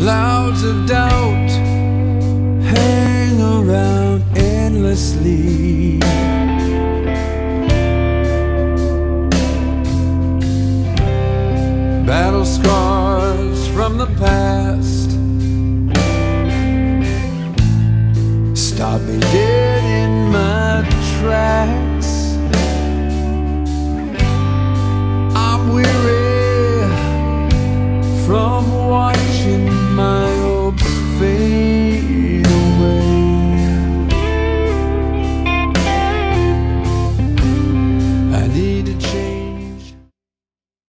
Clouds of doubt hang around endlessly. Battle scars from the past stop me dead in my tracks.